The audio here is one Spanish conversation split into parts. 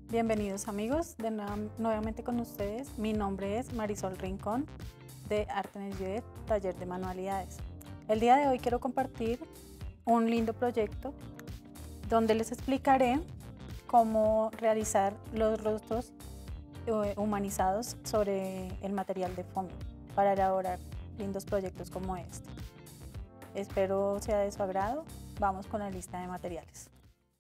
Bienvenidos amigos, nuevamente con ustedes. Mi nombre es Marisol Rincón de Arte en el Lluvet, taller de manualidades. El día de hoy quiero compartir un lindo proyecto donde les explicaré cómo realizar los rostros humanizados sobre el material de foamy para elaborar lindos proyectos como este. Espero sea de su agrado. Vamos con la lista de materiales.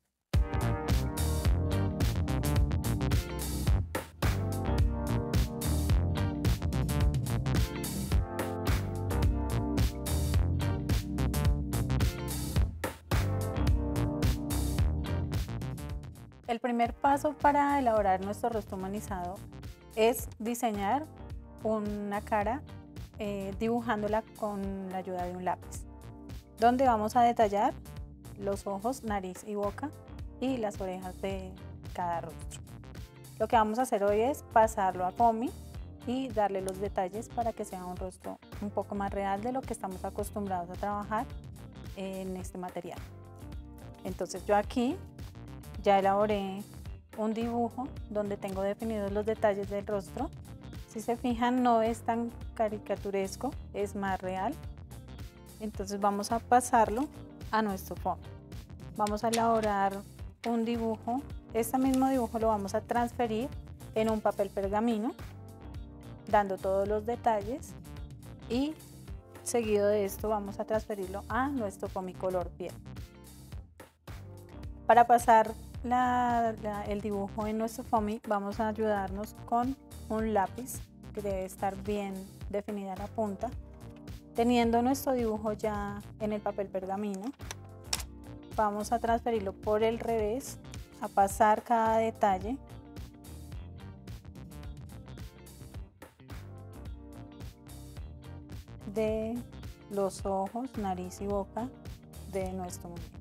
El primer paso para elaborar nuestro rostro humanizado es diseñar una cara dibujándola con la ayuda de un lápiz, donde vamos a detallar los ojos, nariz y boca y las orejas de cada rostro. Lo que vamos a hacer hoy es pasarlo a foamy y darle los detalles para que sea un rostro un poco más real de lo que estamos acostumbrados a trabajar en este material. Entonces yo aquí ya elaboré un dibujo donde tengo definidos los detalles del rostro. Si se fijan, no es tan caricaturesco, es más real. Entonces vamos a pasarlo a nuestro foamy. Vamos a elaborar un dibujo. Este mismo dibujo lo vamos a transferir en un papel pergamino, dando todos los detalles, y seguido de esto vamos a transferirlo a nuestro foamy color piel. Para pasar el dibujo en nuestro foamy vamos a ayudarnos con un lápiz que debe estar bien definida la punta. Teniendo nuestro dibujo ya en el papel pergamino, vamos a transferirlo por el revés, a pasar cada detalle de los ojos, nariz y boca de nuestro muñeco.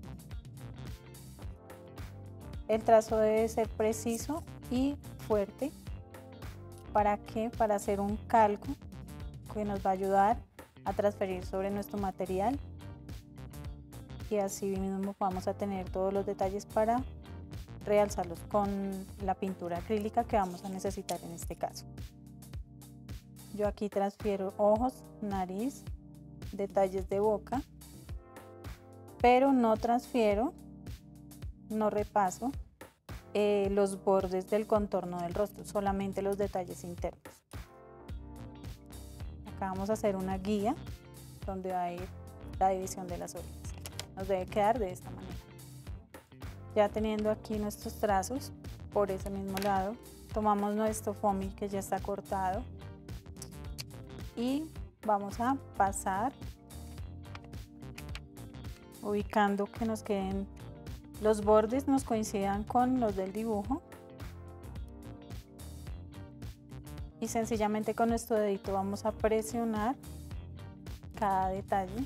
El trazo debe ser preciso y fuerte. ¿Para qué? Para hacer un calco que nos va a ayudar a transferir sobre nuestro material, y así mismo vamos a tener todos los detalles para realzarlos con la pintura acrílica que vamos a necesitar en este caso. Yo aquí transfiero ojos, nariz, detalles de boca, pero no transfiero, no repaso los bordes del contorno del rostro, solamente los detalles internos. Acá vamos a hacer una guía donde va a ir la división de las orejas. Nos debe quedar de esta manera. Ya teniendo aquí nuestros trazos por ese mismo lado, tomamos nuestro foamy que ya está cortado y vamos a pasar ubicando que nos queden los bordes nos coincidan con los del dibujo, y sencillamente con nuestro dedito vamos a presionar cada detalle.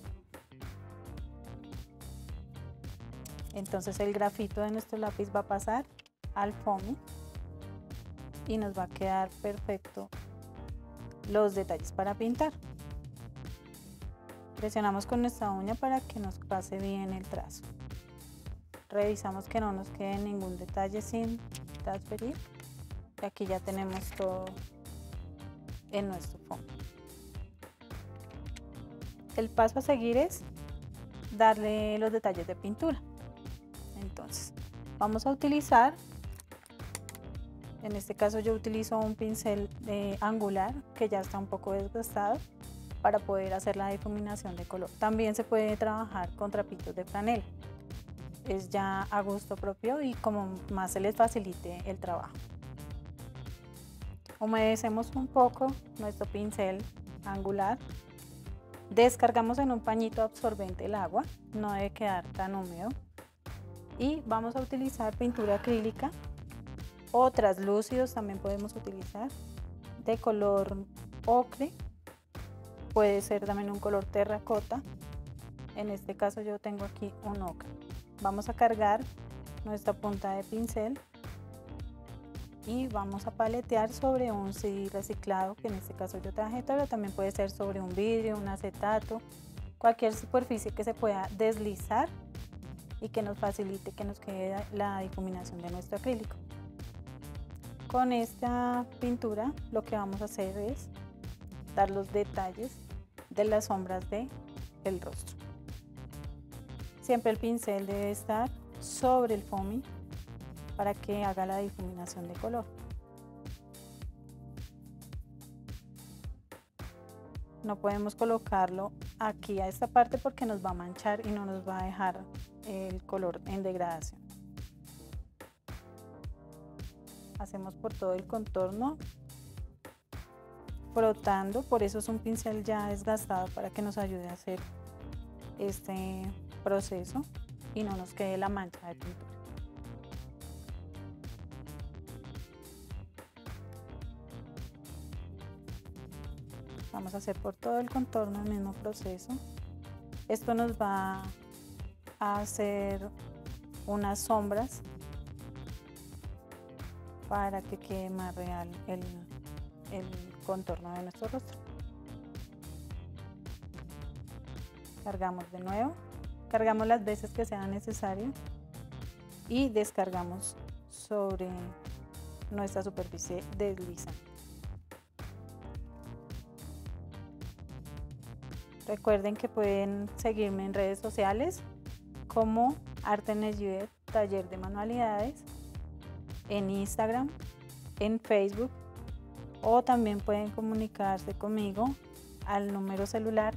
Entonces el grafito de nuestro lápiz va a pasar al foamy y nos va a quedar perfecto los detalles para pintar. Presionamos con nuestra uña para que nos pase bien el trazo. Revisamos que no nos quede ningún detalle sin transferir. Y aquí ya tenemos todo en nuestro foamy. El paso a seguir es darle los detalles de pintura. Entonces vamos a utilizar, en este caso yo utilizo un pincel angular que ya está un poco desgastado para poder hacer la difuminación de color. También se puede trabajar con trapitos de franela. Es ya a gusto propio y como más se les facilite el trabajo. Humedecemos un poco nuestro pincel angular, descargamos en un pañito absorbente el agua, no debe quedar tan húmedo, y vamos a utilizar pintura acrílica o translúcidos, también podemos utilizar de color ocre, puede ser también un color terracota. En este caso yo tengo aquí un ocre. Vamos a cargar nuestra punta de pincel y vamos a paletear sobre un CD reciclado, que en este caso yo traje, pero también puede ser sobre un vidrio, un acetato, cualquier superficie que se pueda deslizar y que nos facilite que nos quede la difuminación de nuestro acrílico. Con esta pintura lo que vamos a hacer es dar los detalles de las sombras del rostro. Siempre el pincel debe estar sobre el foamy para que haga la difuminación de color. No podemos colocarlo aquí a esta parte porque nos va a manchar y no nos va a dejar el color en degradación. Hacemos por todo el contorno, frotando, por eso es un pincel ya desgastado para que nos ayude a hacer este proceso y no nos quede la mancha de pintura. Vamos a hacer por todo el contorno el mismo proceso. Esto nos va a hacer unas sombras para que quede más real el contorno de nuestro rostro. Cargamos de nuevo, cargamos las veces que sea necesario y descargamos sobre nuestra superficie deslizante. Recuerden que pueden seguirme en redes sociales como Arte Nesjudet, taller de manualidades, en Instagram, en Facebook, o también pueden comunicarse conmigo al número celular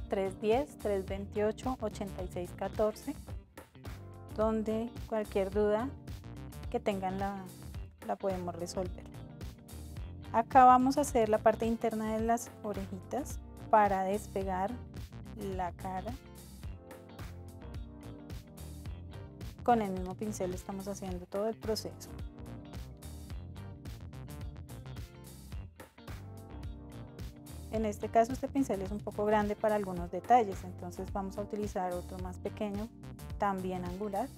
310-328-8614, donde cualquier duda que tengan la podemos resolver. Acá vamos a hacer la parte interna de las orejitas para despegar la cara. Con el mismo pincel estamos haciendo todo el proceso. En este caso este pincel es un poco grande para algunos detalles, entonces vamos a utilizar otro más pequeño, también angular.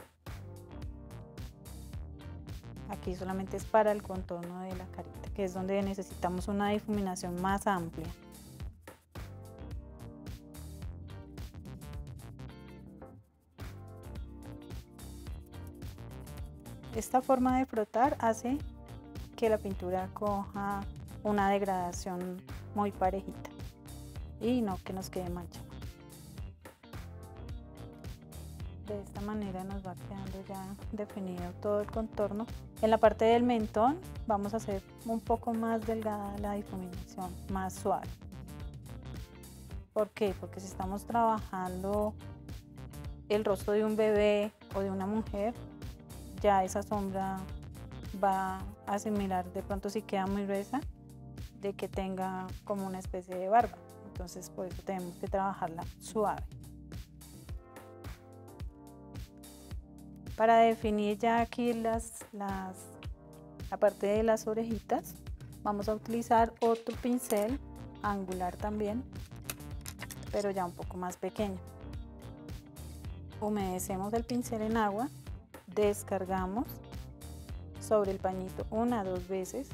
Aquí solamente es para el contorno de la carita, que es donde necesitamos una difuminación más amplia. Esta forma de frotar hace que la pintura coja una degradación muy parejita y no que nos quede manchada. De esta manera nos va quedando ya definido todo el contorno. En la parte del mentón vamos a hacer un poco más delgada la difuminación, más suave. ¿Por qué? Porque si estamos trabajando el rostro de un bebé o de una mujer, ya esa sombra va a asimilar de pronto, si queda muy gruesa, de que tenga como una especie de barba. Entonces por eso tenemos que trabajarla suave. Para definir ya aquí la parte de las orejitas, vamos a utilizar otro pincel angular también, pero ya un poco más pequeño. Humedecemos el pincel en agua, descargamos sobre el pañito 1 a 2 veces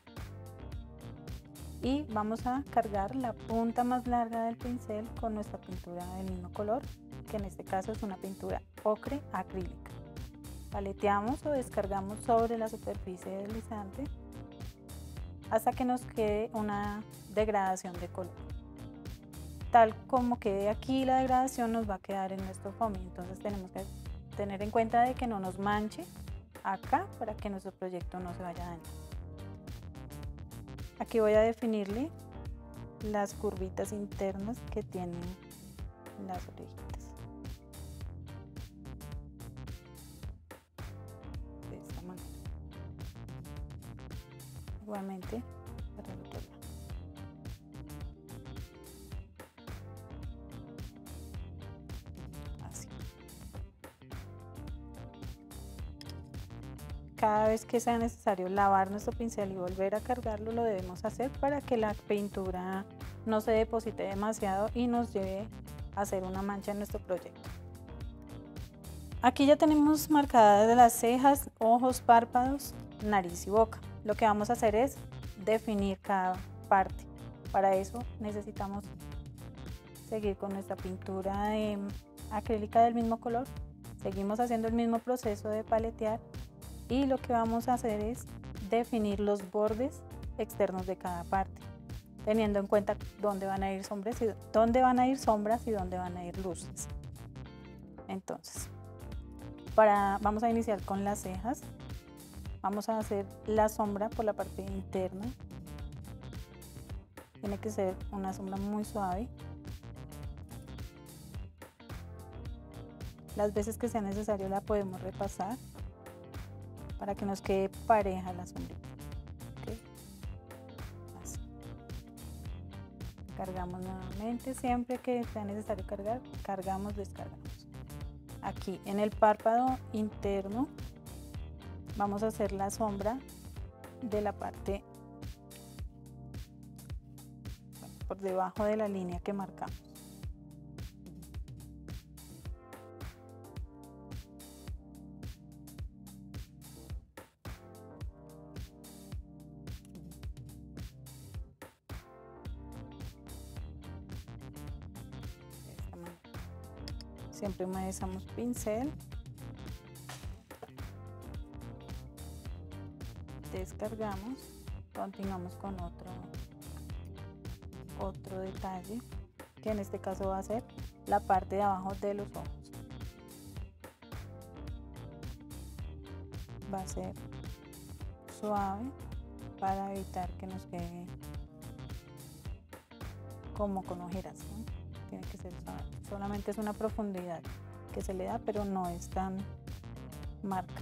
y vamos a cargar la punta más larga del pincel con nuestra pintura del mismo color, que en este caso es una pintura ocre acrílica. Paleteamos o descargamos sobre la superficie deslizante hasta que nos quede una degradación de color. Tal como quede aquí, la degradación nos va a quedar en nuestro foamy, entonces tenemos que tener en cuenta de que no nos manche acá para que nuestro proyecto no se vaya a dañar. Aquí voy a definirle las curvitas internas que tienen las orejitas. De esta manera. Igualmente para el otro lado. Así. Cada vez que sea necesario lavar nuestro pincel y volver a cargarlo, lo debemos hacer para que la pintura no se deposite demasiado y nos lleve a hacer una mancha en nuestro proyecto. Aquí ya tenemos marcadas las cejas, ojos, párpados, nariz y boca. Lo que vamos a hacer es definir cada parte. Para eso necesitamos seguir con nuestra pintura acrílica del mismo color. Seguimos haciendo el mismo proceso de paletear y lo que vamos a hacer es definir los bordes externos de cada parte, teniendo en cuenta dónde van a ir sombras y dónde van a ir luces. Entonces, vamos a iniciar con las cejas. Vamos a hacer la sombra por la parte interna. Tiene que ser una sombra muy suave. Las veces que sea necesario la podemos repasar para que nos quede pareja la sombrita. ¿Okay? Así. Cargamos nuevamente, siempre que sea necesario cargar, cargamos, descargamos. Aquí en el párpado interno vamos a hacer la sombra de la parte por debajo de la línea que marcamos. Siempre utilizamos pincel, descargamos, continuamos con otro detalle, que en este caso va a ser la parte de abajo de los ojos. Va a ser suave para evitar que nos quede como con ojeras, ¿no? Tiene que ser suave. Solamente es una profundidad que se le da, pero no es tan marcada.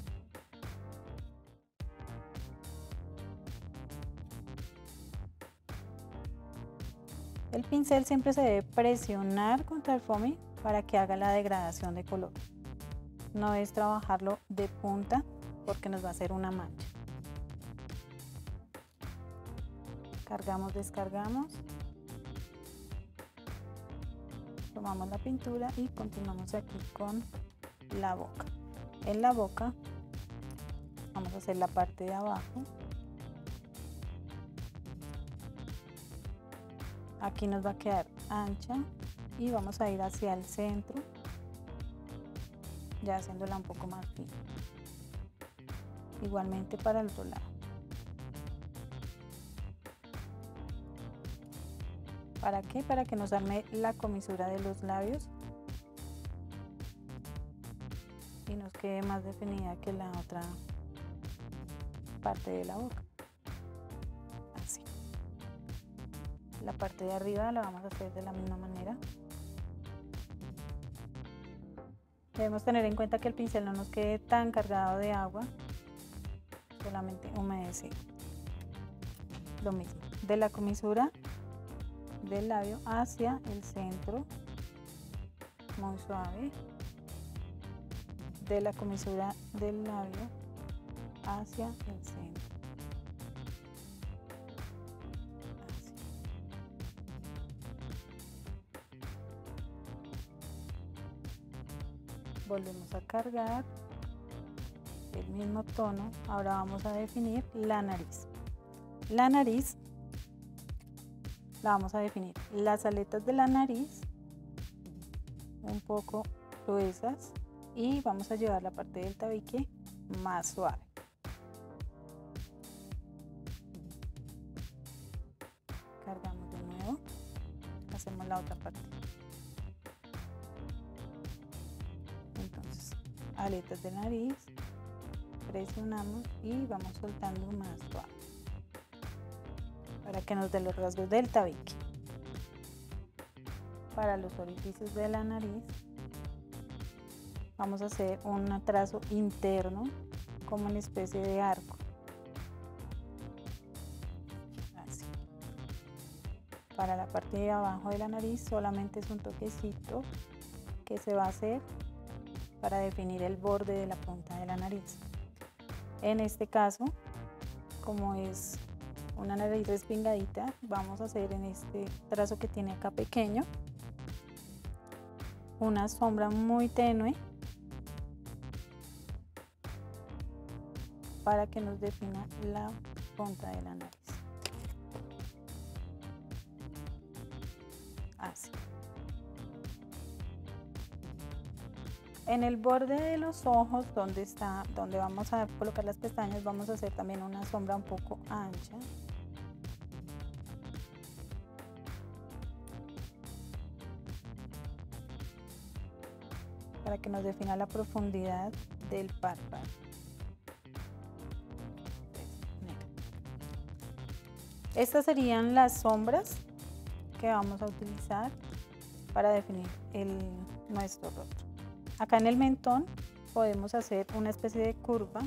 El pincel siempre se debe presionar contra el foamy para que haga la degradación de color. No es trabajarlo de punta porque nos va a hacer una mancha. Cargamos, descargamos. Tomamos la pintura y continuamos aquí con la boca. En la boca vamos a hacer la parte de abajo. Aquí nos va a quedar ancha y vamos a ir hacia el centro, ya haciéndola un poco más fina. Igualmente para el otro lado. ¿Para qué? Para que nos arme la comisura de los labios y nos quede más definida que la otra parte de la boca. Así. La parte de arriba la vamos a hacer de la misma manera. Debemos tener en cuenta que el pincel no nos quede tan cargado de agua, solamente humedecer. Lo mismo, de la comisura del labio hacia el centro, muy suave, de la comisura del labio hacia el centro. Así. Volvemos a cargar el mismo tono. Ahora vamos a definir la nariz. La nariz la vamos a definir las aletas de la nariz un poco gruesas y vamos a llevar la parte del tabique más suave. Cargamos de nuevo, hacemos la otra parte. Entonces, aletas de nariz, presionamos y vamos soltando más suave, para que nos dé los rasgos del tabique. Para los orificios de la nariz vamos a hacer un trazo interno como una especie de arco. Así. Para la parte de abajo de la nariz solamente es un toquecito que se va a hacer para definir el borde de la punta de la nariz. En este caso, como es una nariz respingadita, vamos a hacer en este trazo que tiene acá pequeño una sombra muy tenue para que nos defina la punta de la nariz. Así. En el borde de los ojos, donde vamos a colocar las pestañas, vamos a hacer también una sombra un poco ancha. Para que nos defina la profundidad del párpado. Estas serían las sombras que vamos a utilizar para definir nuestro rostro. Acá en el mentón podemos hacer una especie de curva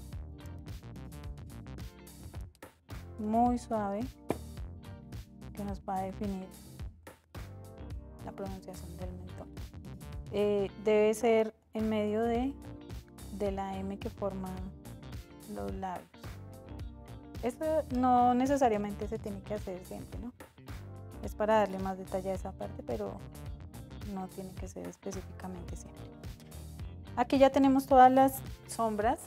muy suave que nos va a definir la pronunciación del mentón. Debe ser en medio de la M que forma los labios. Esto no necesariamente se tiene que hacer siempre, ¿no? Es para darle más detalle a esa parte, pero no tiene que ser específicamente siempre. Aquí ya tenemos todas las sombras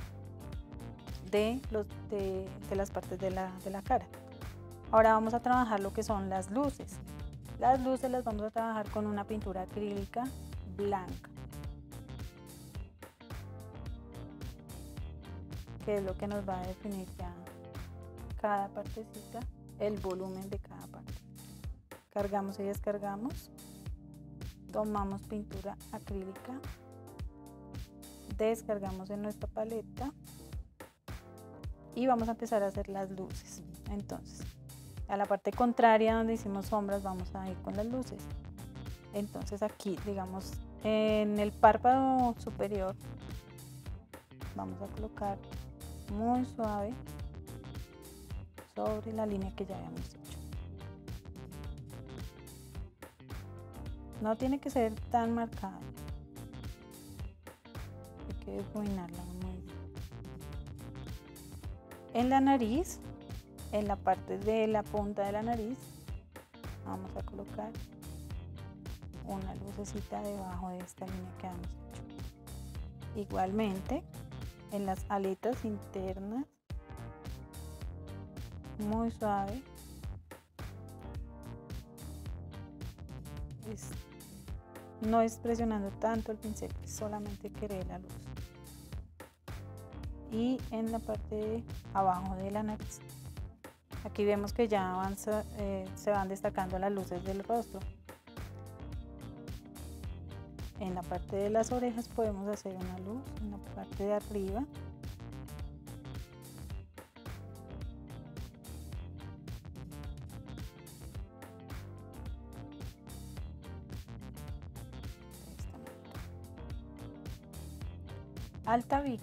de las partes de la cara. Ahora vamos a trabajar lo que son las luces. Las luces las vamos a trabajar con una pintura acrílica blanca, que es lo que nos va a definir ya cada partecita, el volumen de cada parte. Cargamos y descargamos, tomamos pintura acrílica, descargamos en nuestra paleta y vamos a empezar a hacer las luces. Entonces, a la parte contraria donde hicimos sombras vamos a ir con las luces. Entonces aquí, digamos, en el párpado superior vamos a colocar muy suave sobre la línea que ya habíamos hecho. No tiene que ser tan marcada, hay que difuminarla muy bien. En la nariz, en la parte de la punta de la nariz, vamos a colocar una lucecita debajo de esta línea que habíamos hecho. Igualmente, en las aletas internas, muy suave. No es presionando tanto el pincel, solamente querer la luz. Y en la parte de abajo de la nariz, aquí vemos que ya se van destacando las luces del rostro. En la parte de las orejas podemos hacer una luz en la parte de arriba. Al tabique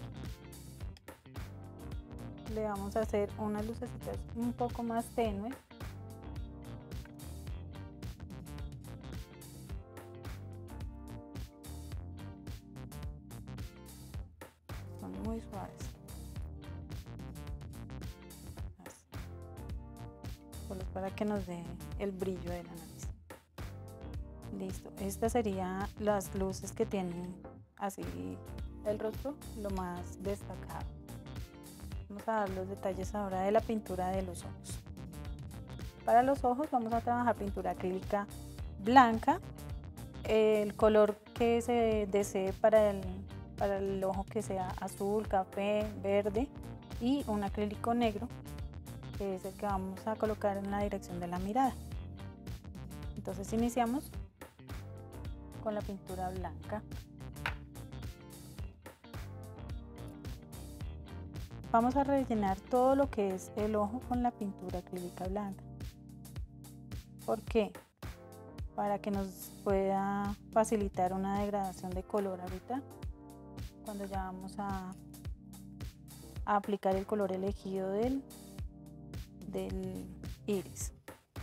le vamos a hacer unas lucecitas un poco más tenues. Son muy suaves. Así. Solo para que nos dé el brillo de la nariz. Listo. Estas serían las luces que tienen así el rostro lo más destacado. Vamos a dar los detalles ahora de la pintura de los ojos. Para los ojos vamos a trabajar pintura acrílica blanca, el color que se desee para el ojo, que sea azul, café, verde, y un acrílico negro, que es el que vamos a colocar en la dirección de la mirada. Entonces iniciamos con la pintura blanca. Vamos a rellenar todo lo que es el ojo con la pintura acrílica blanca. ¿Por qué? Para que nos pueda facilitar una degradación de color ahorita, cuando ya vamos a aplicar el color elegido del iris.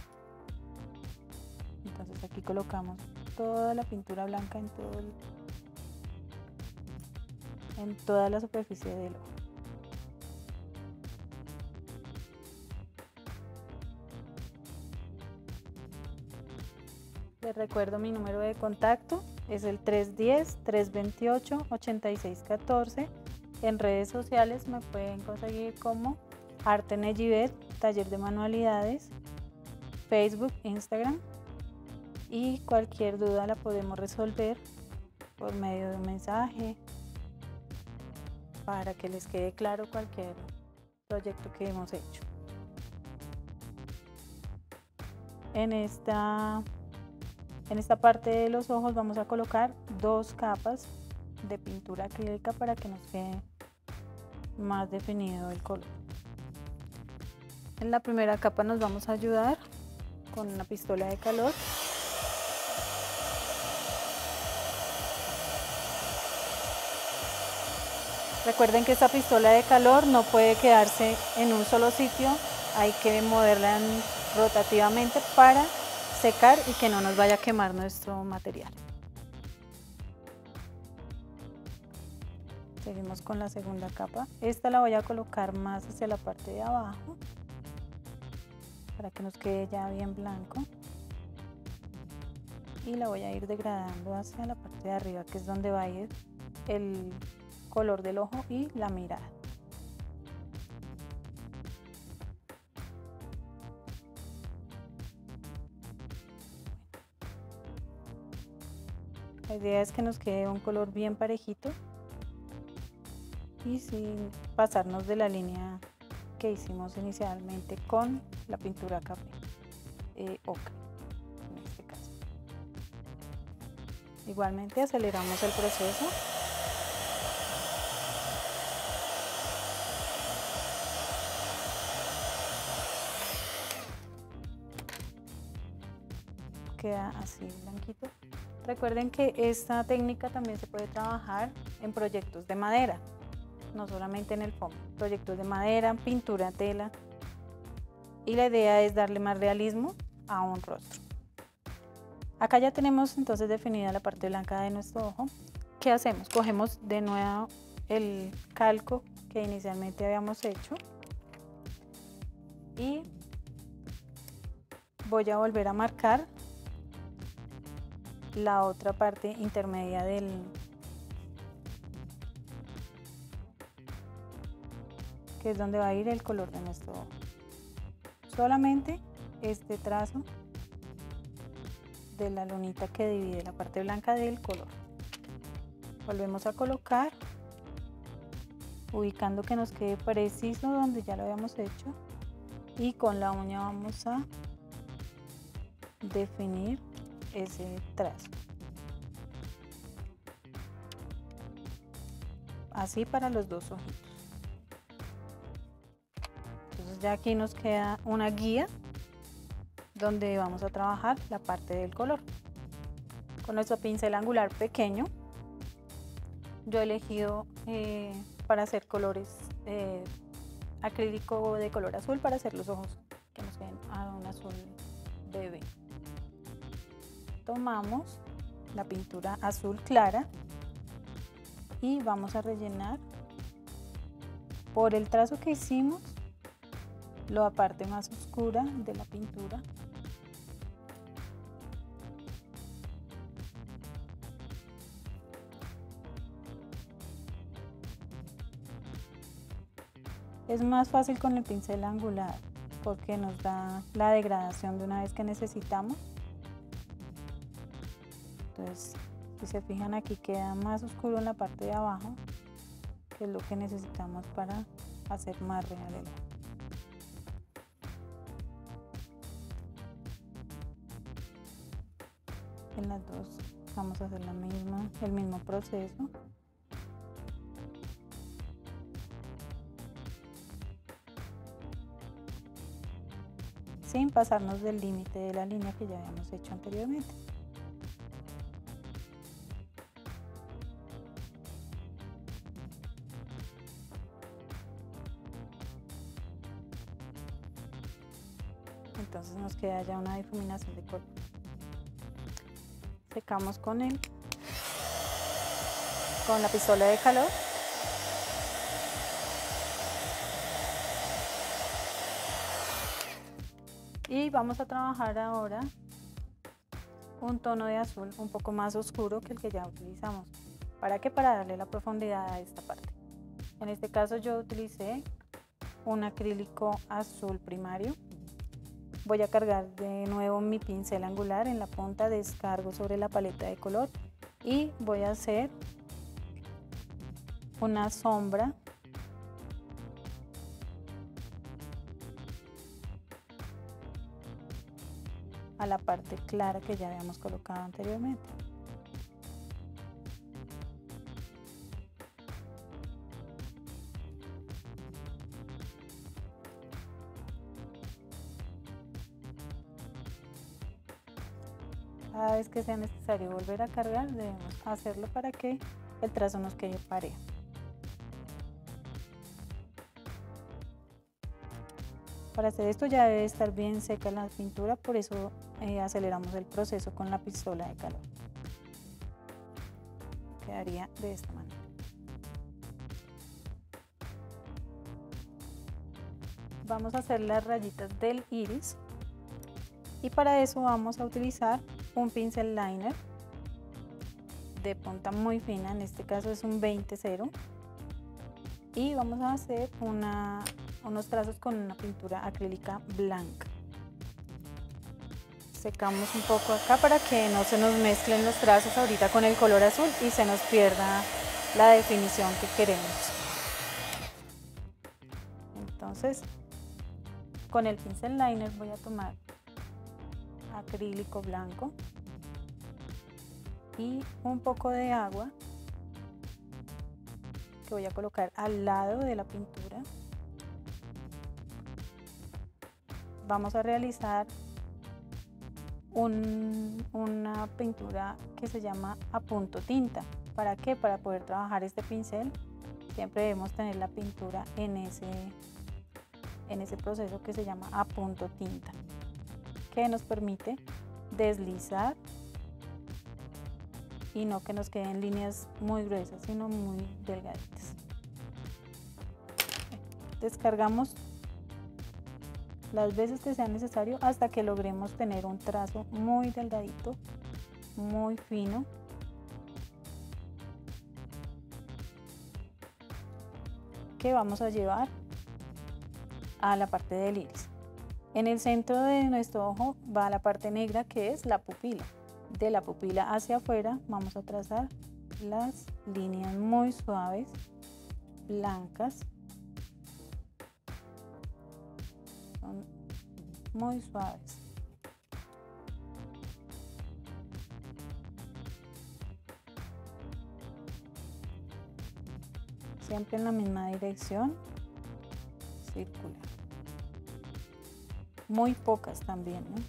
Entonces aquí colocamos toda la pintura blanca en toda la superficie del ojo. Les recuerdo mi número de contacto, es el 310-328-8614. En redes sociales me pueden conseguir como Arte Nejivet, taller de manualidades, Facebook, Instagram, y cualquier duda la podemos resolver por medio de un mensaje para que les quede claro cualquier proyecto que hemos hecho. En esta parte de los ojos vamos a colocar 2 capas de pintura acrílica para que nos quede más definido el color. En la primera capa nos vamos a ayudar con una pistola de calor. Recuerden que esta pistola de calor no puede quedarse en un solo sitio, hay que moverla rotativamente para secar y que no nos vaya a quemar nuestro material. Seguimos con la segunda capa. Esta la voy a colocar más hacia la parte de abajo para que nos quede ya bien blanco. Y la voy a ir degradando hacia la parte de arriba, que es donde va a ir el color del ojo y la mirada. La idea es que nos quede un color bien parejito y sin pasarnos de la línea que hicimos inicialmente con la pintura café ocre en este caso. Igualmente aceleramos el proceso. Queda así blanquito. Recuerden que esta técnica también se puede trabajar en proyectos de madera, no solamente en el foam, proyectos de madera, pintura, tela, y la idea es darle más realismo a un rostro. Acá ya tenemos entonces definida la parte blanca de nuestro ojo. ¿Qué hacemos? Cogemos de nuevo el calco que inicialmente habíamos hecho y voy a volver a marcar la otra parte intermedia que es donde va a ir el color de nuestro ojo. Solamente este trazo de la lunita que divide la parte blanca del color. Volvemos a colocar, ubicando que nos quede preciso donde ya lo habíamos hecho, y con la uña vamos a definir ese trazo. Así para los dos ojitos. Entonces ya aquí nos queda una guía donde vamos a trabajar la parte del color. Con nuestro pincel angular pequeño, yo he elegido para hacer colores acrílico de color azul para hacer los ojos que nos queden a un azul bebé. Tomamos la pintura azul clara y vamos a rellenar por el trazo que hicimos la parte más oscura de la pintura. Es más fácil con el pincel angular porque nos da la degradación de una vez que necesitamos. Entonces, si se fijan, aquí queda más oscuro en la parte de abajo, que es lo que necesitamos para hacer más real el ojo. En las dos vamos a hacer el mismo proceso. Sin pasarnos del límite de la línea que ya habíamos hecho anteriormente. Entonces nos queda ya una difuminación de color. Secamos con la pistola de calor. Y vamos a trabajar ahora un tono de azul un poco más oscuro que el que ya utilizamos. ¿Para qué? Para darle la profundidad a esta parte. En este caso yo utilicé un acrílico azul primario. Voy a cargar de nuevo mi pincel angular en la punta, descargo sobre la paleta de color y voy a hacer una sombra a la parte clara que ya habíamos colocado anteriormente. Cada vez que sea necesario volver a cargar, debemos hacerlo para que el trazo nos quede parejo. Para hacer esto ya debe estar bien seca la pintura, por eso aceleramos el proceso con la pistola de calor. Quedaría de esta manera. Vamos a hacer las rayitas del iris y para eso vamos a utilizar un pincel liner de punta muy fina, en este caso es un 20-0, y vamos a hacer unos trazos con una pintura acrílica blanca. Secamos un poco acá para que no se nos mezclen los trazos ahorita con el color azul y se nos pierda la definición que queremos. Entonces, con el pincel liner voy a tomar acrílico blanco y un poco de agua que voy a colocar al lado de la pintura. Vamos a realizar una pintura que se llama a punto tinta. ¿Para qué? Para poder trabajar este pincel siempre debemos tener la pintura en ese proceso que se llama a punto tinta, que nos permite deslizar y no que nos queden líneas muy gruesas, sino muy delgaditas. Descargamos las veces que sea necesario hasta que logremos tener un trazo muy delgadito, muy fino. Que vamos a llevar a la parte del iris. En el centro de nuestro ojo va la parte negra, que es la pupila. De la pupila hacia afuera vamos a trazar las líneas muy suaves, blancas. Son muy suaves. Siempre en la misma dirección, circular. Muy pocas también, ¿no?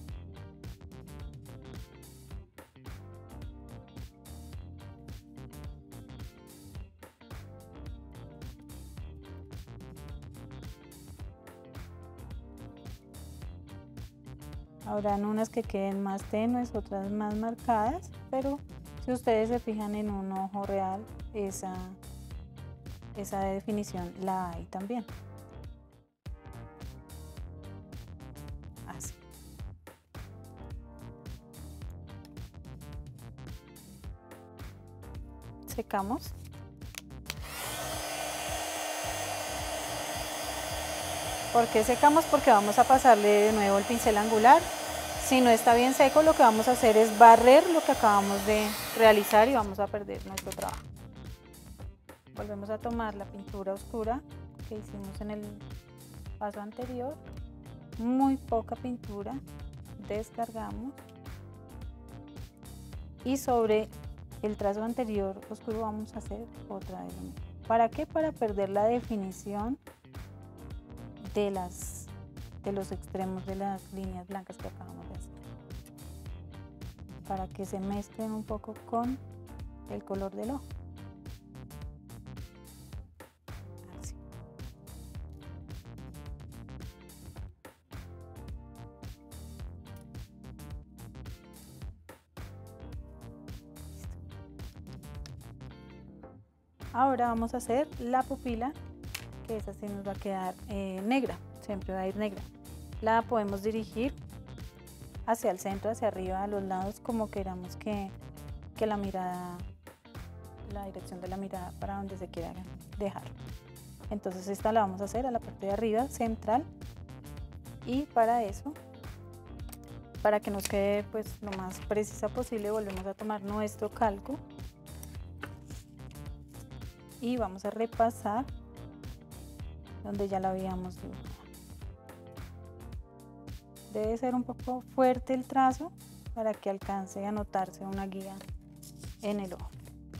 Habrán unas que queden más tenues, otras más marcadas, pero si ustedes se fijan en un ojo real, esa definición la hay también. Así. Secamos. ¿Por qué secamos? Porque vamos a pasarle de nuevo el pincel angular. Si no está bien seco, lo que vamos a hacer es barrer lo que acabamos de realizar y vamos a perder nuestro trabajo. Volvemos a tomar la pintura oscura que hicimos en el paso anterior. Muy poca pintura. Descargamos. Y sobre el trazo anterior oscuro vamos a hacer otra vez lo mismo. ¿Para qué? Para perder la definición de los extremos de las líneas blancas que acabamos de hacer, para que se mezclen un poco con el color del ojo. Así. Ahora vamos a hacer la pupila, que esa sí nos va a quedar negra, siempre va a ir negra. La podemos dirigir hacia el centro, hacia arriba, a los lados, como queramos que la mirada, la dirección de la mirada para donde se quiera dejar. Entonces esta la vamos a hacer a la parte de arriba, central, y para para que nos quede pues lo más precisa posible, volvemos a tomar nuestro calco y vamos a repasar donde ya lo habíamos dibujado. Debe ser un poco fuerte el trazo para que alcance a notarse una guía en el ojo.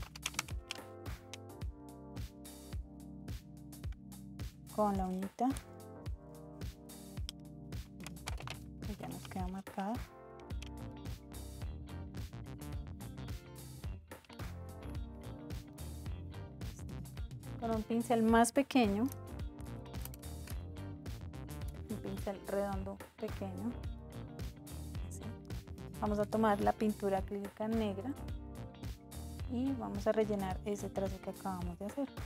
Con la uñita que ya nos queda marcada. Con un pincel más pequeño, un pincel redondo pequeño, así. Vamos a tomar la pintura acrílica negra y vamos a rellenar ese trazo que acabamos de hacer.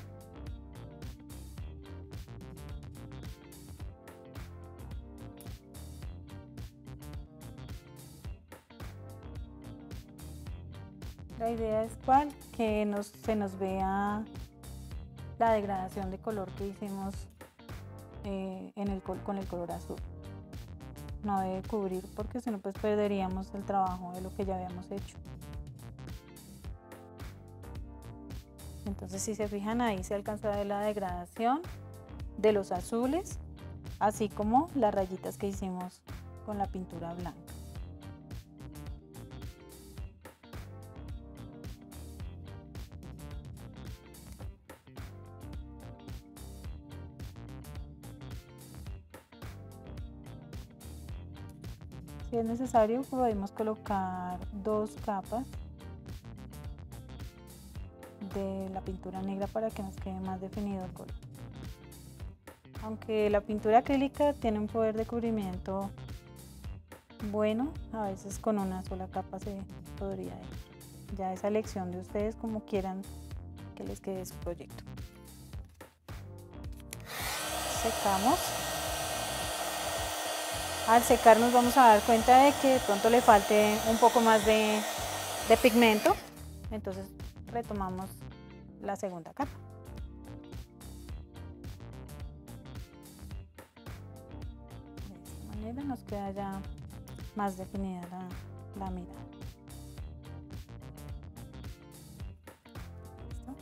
La idea es que se nos vea la degradación de color que hicimos con el color azul. No debe cubrir porque si no pues perderíamos el trabajo de lo que ya habíamos hecho. Entonces si se fijan ahí se alcanza a ver la degradación de los azules, así como las rayitas que hicimos con la pintura blanca. Si es necesario, podemos colocar 2 capas de la pintura negra para que nos quede más definido el color. Aunque la pintura acrílica tiene un poder de cubrimiento bueno, a veces con una sola capa se podría ir. Ya es elección de ustedes como quieran que les quede su proyecto. Secamos. Al secar nos vamos a dar cuenta de que de pronto le falte un poco más de pigmento, entonces retomamos la segunda capa. De esta manera nos queda ya más definida la mirada. ¿Listo?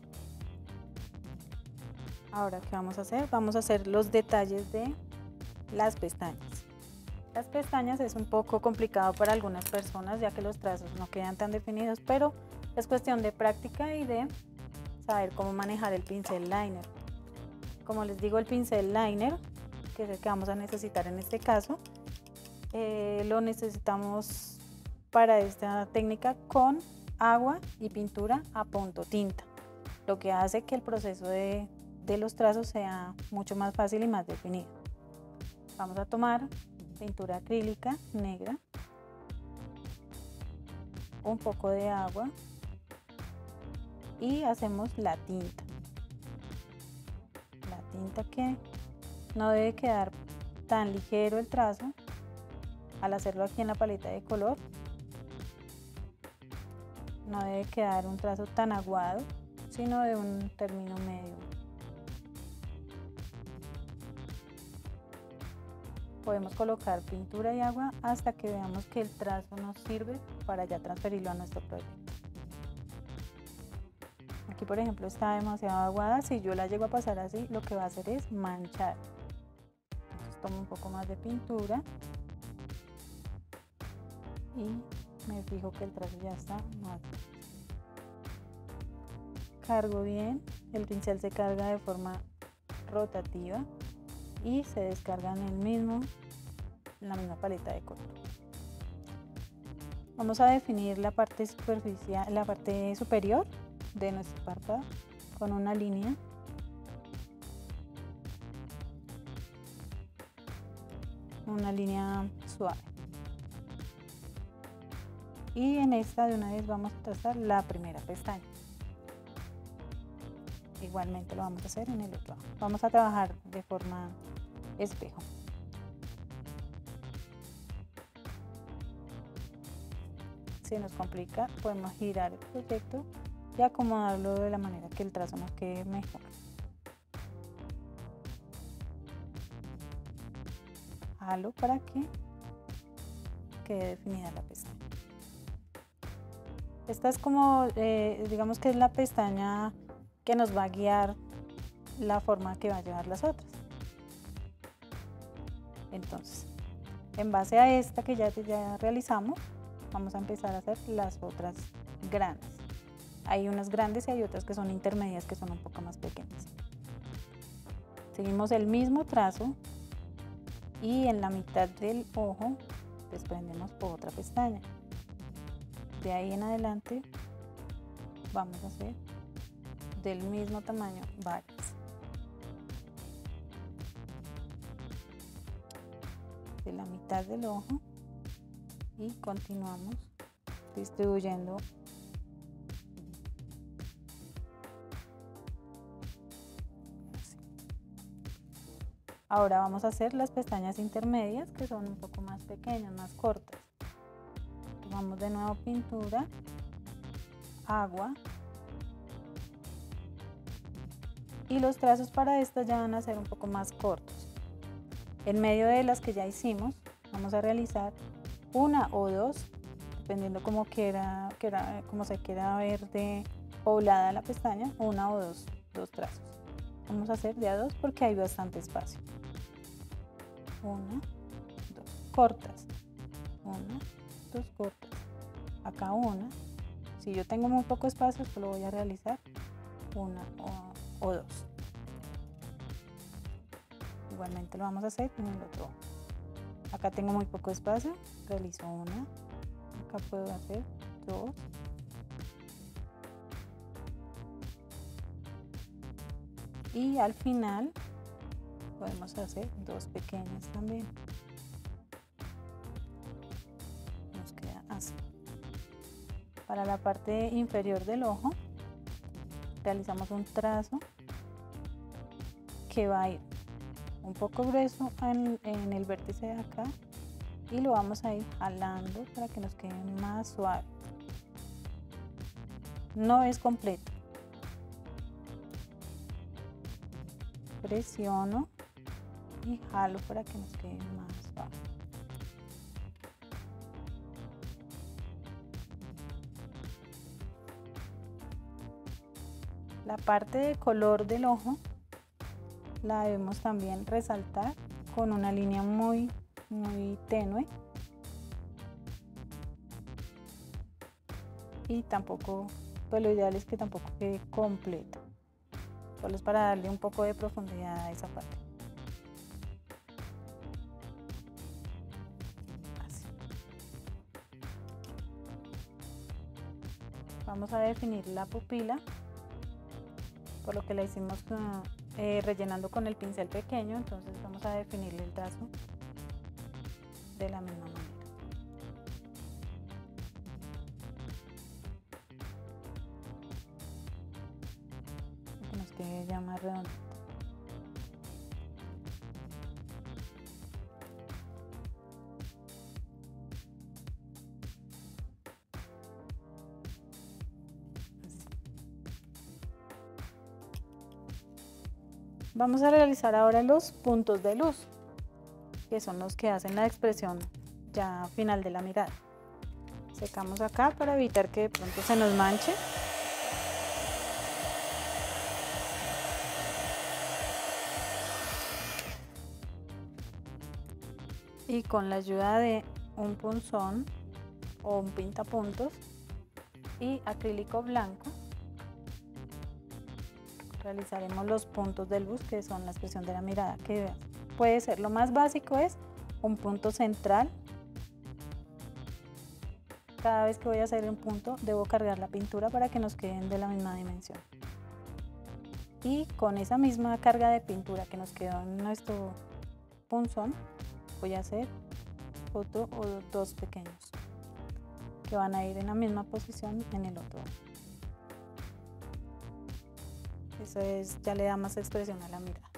Ahora, ¿qué vamos a hacer? Vamos a hacer los detalles de las pestañas. Las pestañas es un poco complicado para algunas personas ya que los trazos no quedan tan definidos, pero es cuestión de práctica y de saber cómo manejar el pincel liner. Como les digo, el pincel liner, que es el que vamos a necesitar en este caso, lo necesitamos para esta técnica con agua y pintura a punto tinta, lo que hace que el proceso de los trazos sea mucho más fácil y más definido. Vamos a tomar pintura acrílica negra, un poco de agua y hacemos la tinta. La tinta que no debe quedar tan ligero el trazo al hacerlo aquí en la paleta de color. No debe quedar un trazo tan aguado, sino de un término medio. Podemos colocar pintura y agua hasta que veamos que el trazo nos sirve para ya transferirlo a nuestro proyecto. Aquí por ejemplo está demasiado aguada, si yo la llego a pasar así lo que va a hacer es manchar. Entonces tomo un poco más de pintura y me fijo que el trazo ya está más bien. Cargo bien, el pincel se carga de forma rotativa y se descarga en la misma paleta de color. Vamos a definir la parte superficial, la parte superior de nuestro párpado con una línea. Una línea suave. Y en esta de una vez vamos a trazar la primera pestaña. Igualmente lo vamos a hacer en el otro lado. Vamos a trabajar de forma espejo. Si nos complica, podemos girar el proyecto y acomodarlo de la manera que el trazo nos quede mejor. Jalo para que quede definida la pestaña. Esta es como, digamos que es la pestaña que nos va a guiar la forma que va a llevar las otras. Entonces, en base a esta que ya realizamos, vamos a empezar a hacer las otras grandes. Hay unas grandes y hay otras que son intermedias, que son un poco más pequeñas. Seguimos el mismo trazo y en la mitad del ojo desprendemos otra pestaña. De ahí en adelante vamos a hacer del mismo tamaño varias. De la mitad del ojo y continuamos distribuyendo así. Ahora vamos a hacer las pestañas intermedias, que son un poco más pequeñas, más cortas. Tomamos de nuevo pintura, agua, y los trazos para estas ya van a ser un poco más cortos. En medio de las que ya hicimos, vamos a realizar una o dos, dependiendo cómo se quiera ver de poblada la pestaña, una o dos trazos. Vamos a hacer de a dos porque hay bastante espacio. Una, dos, cortas. Una, dos, cortas. Acá una. Si yo tengo muy poco espacio, solo voy a realizar una o dos. Igualmente lo vamos a hacer en el otro. Acá tengo muy poco espacio, realizo una. Acá puedo hacer dos. Y al final podemos hacer dos pequeñas también. Nos queda así. Para la parte inferior del ojo realizamos un trazo que va a ir un poco grueso en el vértice de acá y lo vamos a ir jalando para que nos quede más suave. No es completo. Presiono y jalo para que nos quede más suave. La parte de color del ojo la debemos también resaltar con una línea muy tenue y tampoco, pues lo ideal es que tampoco quede completo, solo es para darle un poco de profundidad a esa parte. Así. Vamos a definir la pupila, por lo que la hicimos rellenando con el pincel pequeño, entonces vamos a definirle el trazo de la misma manera. Que nos quede ya más redondito. Vamos a realizar ahora los puntos de luz, que son los que hacen la expresión ya final de la mirada. Secamos acá para evitar que de pronto se nos manche. Y con la ayuda de un punzón o un pintapuntos y acrílico blanco, realizaremos los puntos de luz, que son la expresión de la mirada, que puede ser, lo más básico es un punto central. Cada vez que voy a hacer un punto debo cargar la pintura para que nos queden de la misma dimensión. Y con esa misma carga de pintura que nos quedó en nuestro punzón, voy a hacer otro o dos pequeños que van a ir en la misma posición en el otro. Eso ya le da más expresión a la mirada.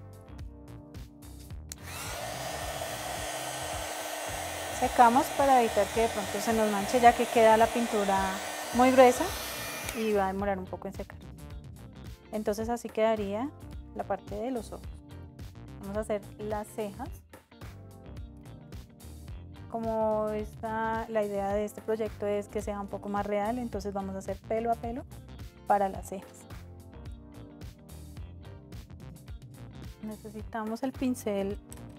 Secamos para evitar que de pronto se nos manche, ya que queda la pintura muy gruesa y va a demorar un poco en secar. Entonces así quedaría la parte de los ojos. Vamos a hacer las cejas. como la idea de este proyecto es que sea un poco más real, entonces vamos a hacer pelo a pelo para las cejas. Necesitamos el pincel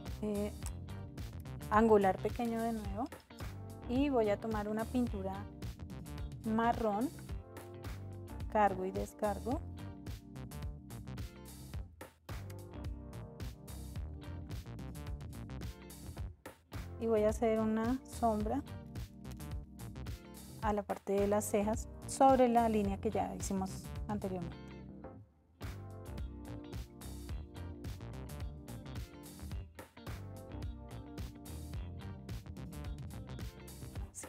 angular pequeño de nuevo y voy a tomar una pintura marrón, cargo y descargo. Y voy a hacer una sombra a la parte de las cejas sobre la línea que ya hicimos anteriormente. Así.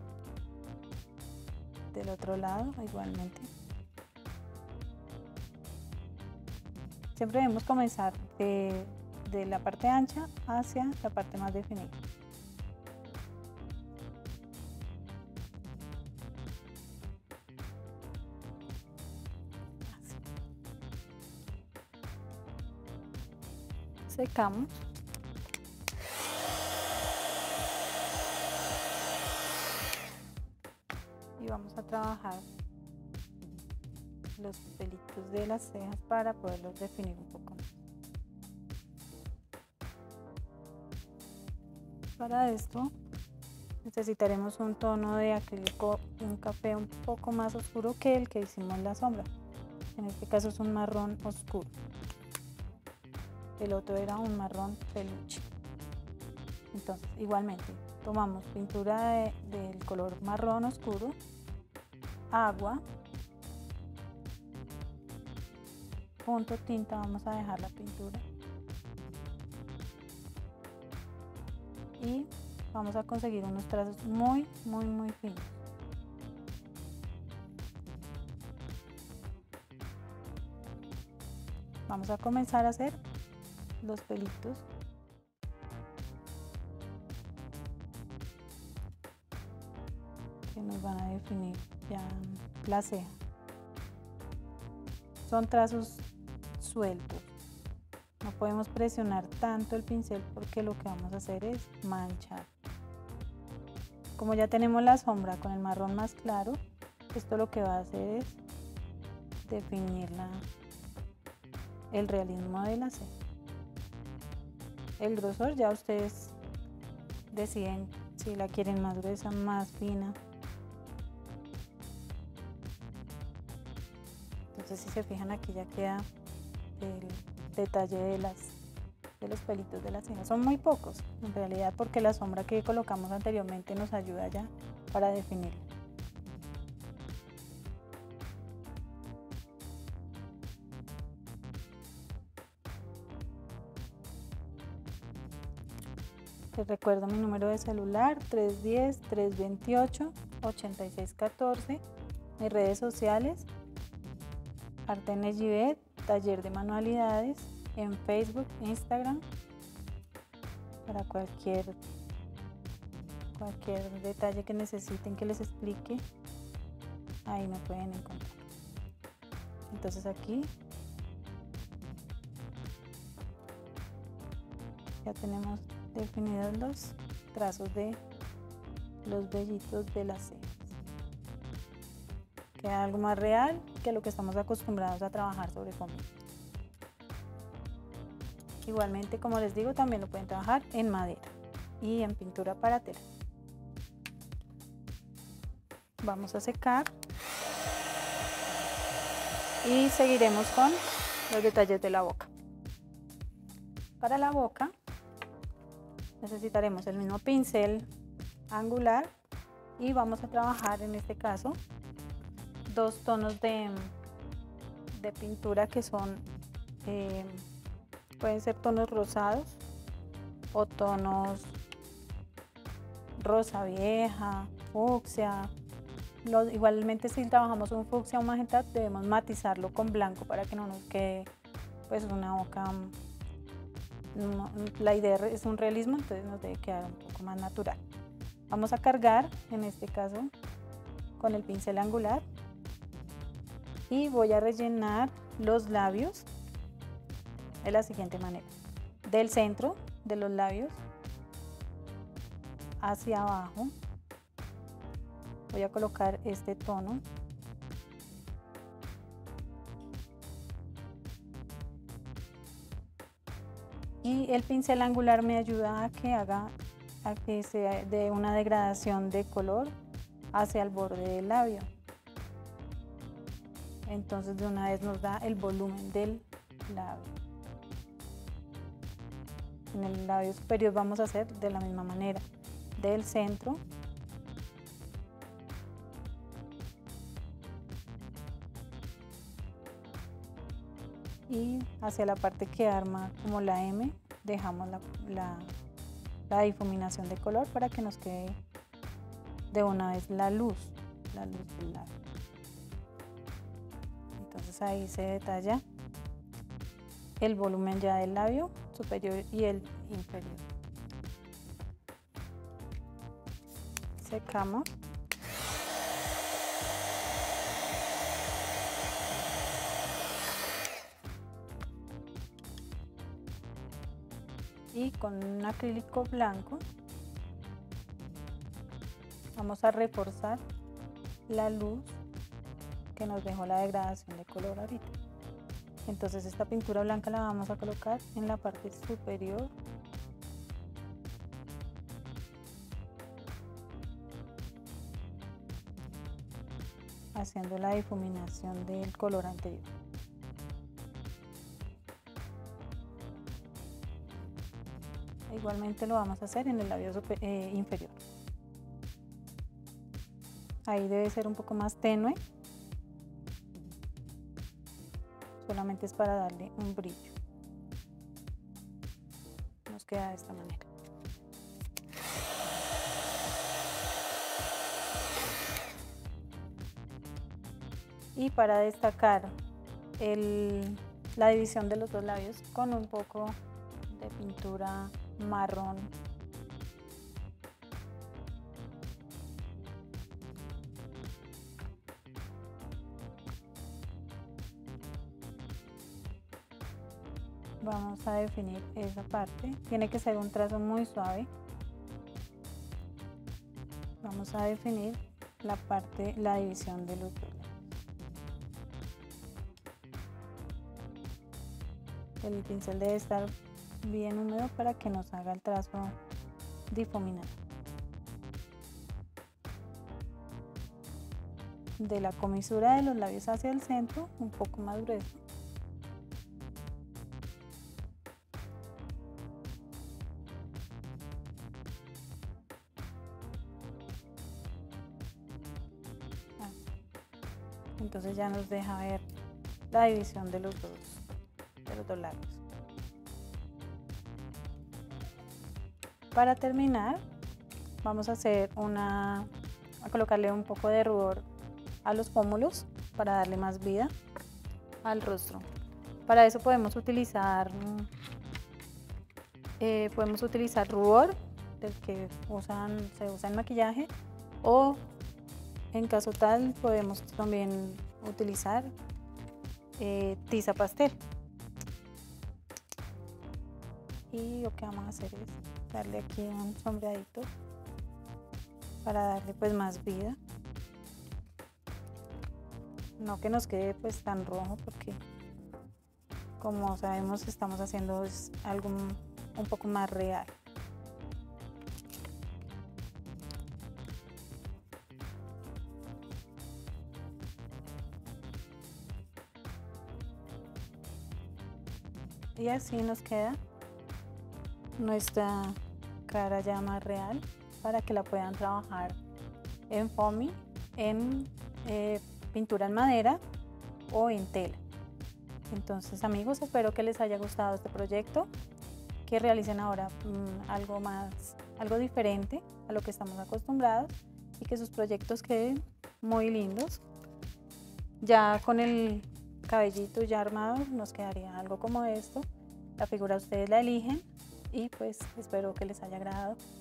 Del otro lado igualmente. Siempre debemos comenzar de la parte ancha hacia la parte más definida. Secamos. Y vamos a trabajar los pelitos de las cejas para poderlos definir un poco más. Para esto necesitaremos un tono de acrílico, un café un poco más oscuro que el que hicimos la sombra. En este caso es un marrón oscuro. El otro era un marrón peluche. Entonces, igualmente, tomamos pintura del color marrón oscuro, agua, punto tinta, vamos a dejar la pintura y vamos a conseguir unos trazos muy finos. Vamos a comenzar a hacer los pelitos. Que nos van a definir ya la ceja. Son trazos sueltos. No podemos presionar tanto el pincel porque lo que vamos a hacer es manchar. Como ya tenemos la sombra con el marrón más claro, esto lo que va a hacer es definir el realismo de la ceja. El grosor ya ustedes deciden si la quieren más gruesa, más fina. Entonces si se fijan aquí ya queda el detalle de los pelitos de las cejas. Son muy pocos en realidad porque la sombra que colocamos anteriormente nos ayuda ya para definirla. Les recuerdo mi número de celular 310-328-8614, mis redes sociales Arte Nejivet, taller de manualidades en Facebook, Instagram, para cualquier detalle que necesiten que les explique, ahí me pueden encontrar. Entonces aquí ya tenemos definidos los trazos de los vellitos de las cejas. Queda algo más real que lo que estamos acostumbrados a trabajar sobre foamy. Igualmente, como les digo, también lo pueden trabajar en madera y en pintura para tela. Vamos a secar y seguiremos con los detalles de la boca. Para la boca necesitaremos el mismo pincel angular y vamos a trabajar en este caso dos tonos de pintura que son pueden ser tonos rosados o tonos rosa vieja, fucsia. Igualmente si trabajamos un fucsia o magenta debemos matizarlo con blanco para que no nos quede pues una boca. La idea es un realismo, entonces nos debe quedar un poco más natural. Vamos a cargar en este caso con el pincel angular y voy a rellenar los labios de la siguiente manera: del centro de los labios hacia abajo. Voy a colocar este tono. Y el pincel angular me ayuda a que se dé una degradación de color hacia el borde del labio. Entonces de una vez nos da el volumen del labio. En el labio superior vamos a hacer de la misma manera, del centro y hacia la parte que arma como la M, dejamos la difuminación de color para que nos quede de una vez la luz del labio. Entonces ahí se detalla el volumen ya del labio superior y el inferior. Secamos. Y con un acrílico blanco vamos a reforzar la luz que nos dejó la degradación de color ahorita. Entonces esta pintura blanca la vamos a colocar en la parte superior. Haciendo la difuminación del color anterior. Igualmente lo vamos a hacer en el labio inferior. Ahí debe ser un poco más tenue. Solamente es para darle un brillo. Nos queda de esta manera. Y para destacar la división de los dos labios con un poco de pintura marrón. Vamos a definir esa parte. Tiene que ser un trazo muy suave. Vamos a definir la división de los dos. El pincel debe estar bien húmedo para que nos haga el trazo difuminado. De la comisura de los labios hacia el centro, un poco más grueso. Entonces ya nos deja ver la división de los dos labios. Para terminar, vamos a colocarle un poco de rubor a los pómulos para darle más vida al rostro. Para eso podemos utilizar rubor del que se usa en maquillaje, o en caso tal podemos también utilizar tiza pastel. Y lo que vamos a hacer es darle aquí un sombreadito para darle pues más vida. No que nos quede pues tan rojo, porque como sabemos estamos haciendo algo un poco más real. Y así nos queda nuestra cara ya más real, para que la puedan trabajar en foamy, en pintura en madera o en tela. Entonces, amigos, espero que les haya gustado este proyecto, que realicen ahora algo diferente a lo que estamos acostumbrados, y que sus proyectos queden muy lindos. Ya con el cabellito ya armado nos quedaría algo como esto. La figura ustedes la eligen, y pues espero que les haya agradado